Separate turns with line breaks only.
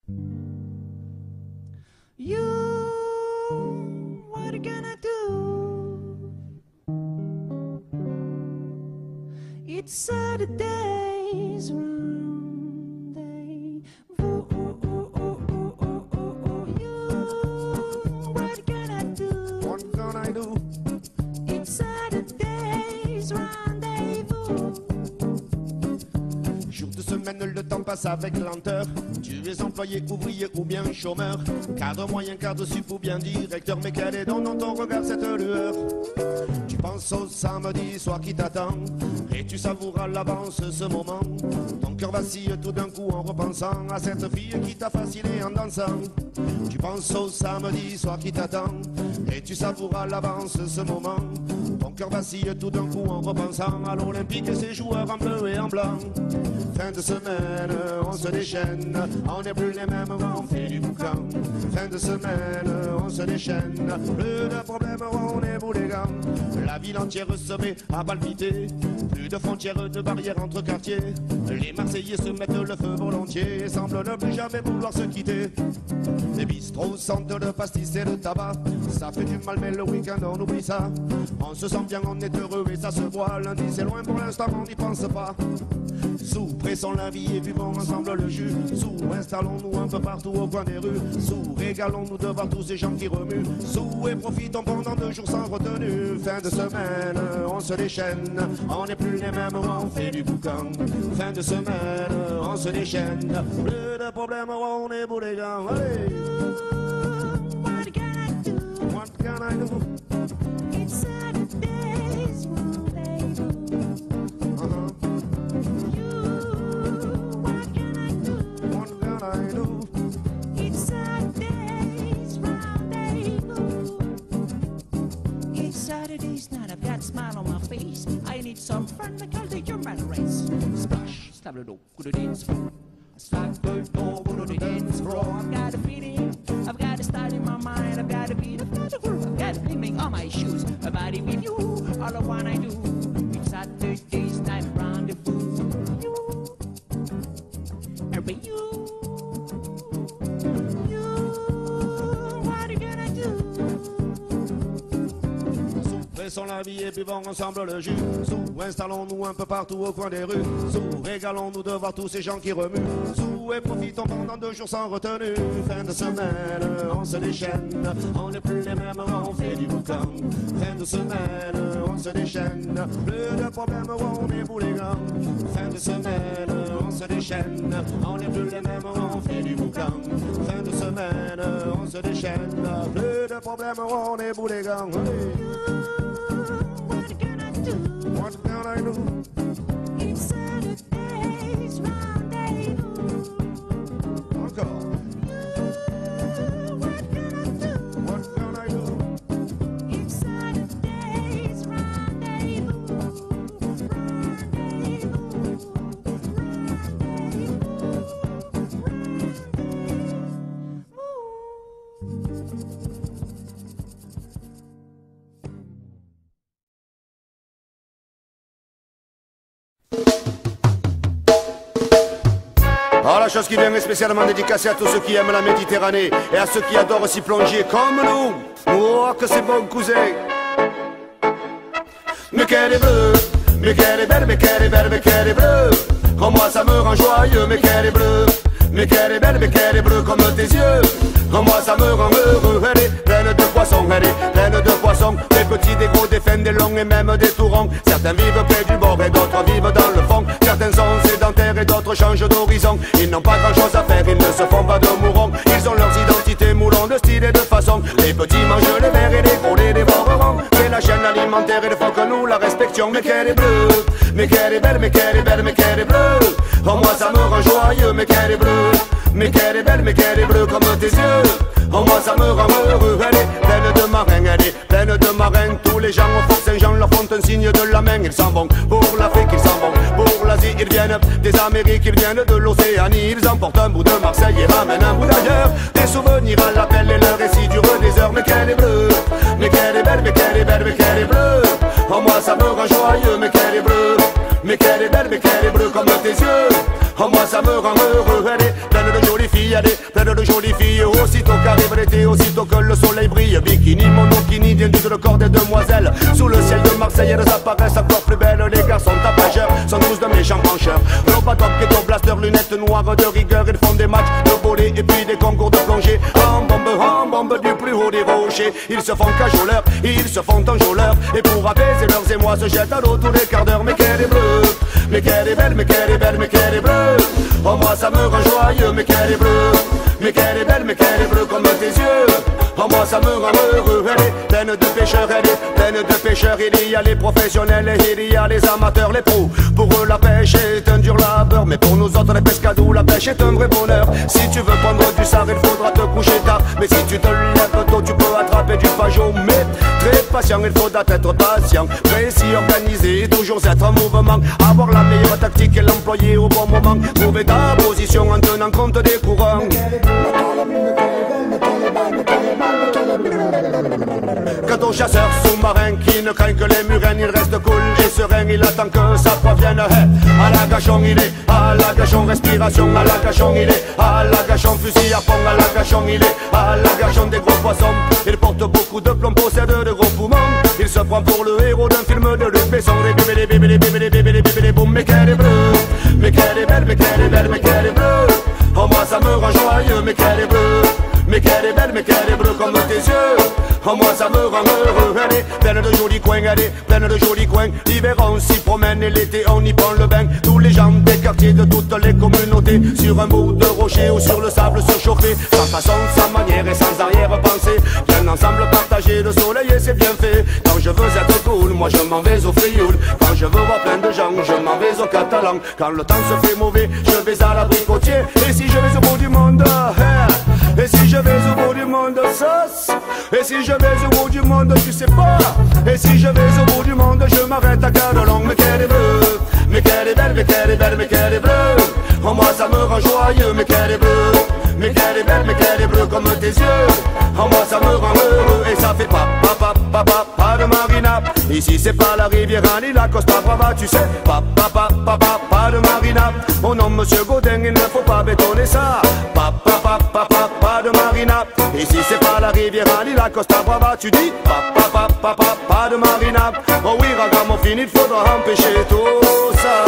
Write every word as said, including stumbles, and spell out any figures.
You, what you gonna do? It's Saturday's Monday. Ooh, ooh, ooh, ooh, ooh, ooh, ooh. You, what you gonna do?
What can I do?
It's Saturday's rendezvous.
Jour de semaine, le temps passe avec lenteur. Tu es employé, ouvrier ou bien chômeur. Cadre moyen, cadre sup ou bien directeur. Mais quel est donc dans ton regard cette lueur? Tu penses au samedi soir qui t'attend et tu savoures à l'avance ce moment. Ton cœur vacille tout d'un coup en repensant à cette fille qui t'a fasciné en dansant. Tu penses au samedi soir qui t'attend et tu savoures à l'avance ce moment. Ton cœur vacille tout d'un coup en repensant à l'Olympique et ses joueurs en bleu et en blanc. Fin de semaine, on se déchaîne, on n'est plus les mêmes, on fait du boucan. Fin de semaine, on se déchaîne, plus de problèmes, on est boulégans. La ville entière se met à palpiter, plus de frontières, de barrières entre quartiers. Les Marseillais se mettent le feu volontiers et semblent ne plus jamais vouloir se quitter. Les bistrots sentent le pastis et le tabac, ça fait du mal mais le week-end on oublie ça. On se sent bien, on est heureux et ça se voit. Lundi c'est loin pour l'instant, on n'y pense pas. Sous pressons la vie et vivons ensemble le jus. Sous installons-nous un peu partout au coin des rues. Sous régalons-nous de voir tous ces gens qui remuent. Sous et profitons pendant deux jours sans retenue. Fin de semaine, on se déchaîne, on n'est plus les mêmes, on fait du boucan. Fin de semaine, on se déchaîne, plus de problèmes, on est boulégans. Allez.
What can I do?
What can I do?
It's Saturday's rendezvous.
Uh-huh.
You, what can I do?
What can I do?
It's Saturday's rendezvous. It's Saturday's night, I've got a smile on my face. I need some fun because the human race. Splash, stab the door, go to the dance floor. Slap the door, go to the dance floor. I've got a feeling, I've got a style in my mind. I've got a beat, I've got a groove, I've got a bling on my shoes. A body with you, all I wanna do. It's Saturday's night rendezvous. You, every you, you, what you gonna do?
Pressons la vie et buvons ensemble le jus. Sous installons-nous un peu partout au coin des rues. Sous régalons-nous de voir tous ces gens qui remuent. Sous et profitons pendant deux jours sans retenue. Fin de semaine, on se déchaîne, on n'est plus les mêmes, on fait du boucan. Fin de semaine, on se déchaîne, plus de problèmes, on est boulégans. Fin de semaine, on se déchaîne, on n'est plus les mêmes, on fait du boucan. Fin de semaine, on se déchaîne, plus de problèmes, on est boulégans.
What you gonna do?
What can I do?
It's Saturday's rendezvous.
Encore.
What can I do?
What can I do?
It's Saturday's rendezvous. Rendezvous.
Oh, la chose qui vient est spécialement dédicacée à tous ceux qui aiment la Méditerranée et à ceux qui adorent s'y plonger comme nous. Oh, que c'est bon, cousin. Mais qu'elle est bleue, mais qu'elle est belle, mais qu'elle est belle, mais qu'elle est bleue. Oh, moi ça me rend joyeux, mais qu'elle est bleue. Mais qu'elle est belle, mais qu'elle est bleue comme tes yeux. Oh, moi ça me rend heureux. Elle est pleine de poissons, elle est pleine de poissons. Des petits, des gros, des fins, des longs et même des tourons. Certains vivent près du bord et d'autres vivent dans le fond. Certains sont sédentaires et d'autres changent d'horizon. Ils n'ont pas grand chose à faire, ils ne se font pas de mourons. Ils ont leurs identités moulants de style et de façon. Les petits mangent les vers et les gros les dévoreront. C'est la chaîne alimentaire et il faut que nous la respections. Mais qu'elle est bleue, mais qu'elle est belle, mais qu'elle est belle, mais qu'elle est bleue. Oh, moi ça me rend joyeux, mais qu'elle est bleue. Mais qu'elle est belle, mais qu'elle est bleue comme tes yeux. Oh, moi ça me rend heureux. Elle est pleine de marins, elle est pleine de marins. Tous les gens au Fort Saint-Jean leur font un signe de la main. Ils s'en vont pour l'Afrique, ils s'en vont pour l'Asie. Ils viennent des Amériques, ils viennent de l'Océanie. Ils emportent un bout de Marseille et ramènent un bout d'ailleurs. Des souvenirs à l'appel et le récit durent des heures. Mais qu'elle est bleue, mais qu'elle est belle, mais qu'elle est belle, mais qu'elle est bleue. Oh, moi ça me rend joyeux, mais qu'elle est bleue. Mais qu'elle est belle, mais qu'elle est bleue comme tes yeux. Oh, moi ça me rend heureux. Elle est pleine de jolies filles, allez, plein de jolies filles. Aussitôt qu'arrive l'été, aussitôt que le soleil brille, bikini, monokini, viennent tout le corps des demoiselles. Sous le ciel de Marseille, elles apparaissent encore plus belles. Les garçons tapageurs sont tous de méchants pencheurs. Nos patopes, ghetto blaster, lunettes noires de rigueur. Ils font des matchs de volley et puis des concours de plongée. En bombe, en bombe du plus haut des rochers. Ils se font cajoleurs, ils se font enjôleurs. Et pour apaiser leurs émois, se jettent à l'eau tous les quarts d'heure. Mais qu'elle est bleue, mais qu'elle est belle, mais qu'elle est belle, mais qu'elle est bleue. Oh moi ça me rend joyeux, mais qu'elle est bleue. Mais qu'elle est belle, mais qu'elle est bleue comme tes yeux. Oh moi ça me rend heureux. Elle est pleine de pêcheurs, elle est pleine de pêcheurs. Il y a les professionnels et il y a les amateurs, les pros. Pour eux la pêche est un dur labeur, mais pour nous autres les pescadous la pêche est un vrai bonheur. Si tu veux prendre du sard il faudra te coucher tard, mais si tu te lèves tôt tu peux attraper du pajot. Mais très patient, il faudra être patient, précis, organisé, toujours être en mouvement, avoir la meilleure tactique et l'employer au bon moment, trouver ta position en tenant compte des courants. Quant aux chasseurs sous-marins qui ne craignent que les murènes, il reste cool et serein, il attend que sa proie vienne. Hey, à la gachon il est, à la gachon respiration, à la gachon il est, à la gachon fusil à fond, à la gachon il est, à la gachon des gros poissons. Il porte beaucoup de plomb, possède de gros poumons. Il se prend pour le héros d'un film de Luc Besson. Mais qu'elle est bleue, mais qu'elle est belle, mais qu'elle est belle, mais qu'elle est bleue. Oh moi ça me rend joyeux, mais qu'elle est bleue. Mais qu'elle est belle, mais qu'elle est bleue comme tes yeux. Oh moi ça me rend heureux. Elle est pleine de jolis coins, elle est pleine de jolis coins. L'hiver on s'y promène et l'été on y prend le bain. Tous les gens des quartiers de toutes les communautés, sur un bout de rocher ou sur le sable surchauffé, sans façon, sans manière et sans arrière-pensée, bien ensemble partager le soleil et c'est bien fait. Quand je veux être cool, moi je m'en vais au Frioul. Quand je veux voir plein de gens, je m'en vais au Catalan. Quand le temps se fait mauvais, je vais à l'abricotier. Et si je vais au bout du monde, hey, et si je vais au bout du monde, sauce. Et si je vais au bout du monde, tu sais pas. Et si je vais au bout du monde, je m'arrête à Cadolong. Mais qu'elle est bleue, mais qu'elle est belle, mais qu'elle est belle, mais qu'elle est bleue. Oh moi ça me rend joyeux, mais qu'elle est bleue. Mais qu'elle est belle, mais qu'elle est bleue comme tes yeux. Oh moi ça me rend heureux et ça fait pas, pas, pas, pas, pas, pas de marina. Ici c'est pas la rivière ni la Costa Brava, tu sais. Pas, pas, pas, pas, pas, pas de marina. Oh non monsieur Godin, il ne faut pas bétonner ça. Pas, pas, pas, pas, pas, pas de marina. Ici c'est pas la rivière ni la Costa Brava, tu dis. Pas, pas, pas, pas, pas, pas de marina. Oh oui ragamuffin, il faudra empêcher tout ça.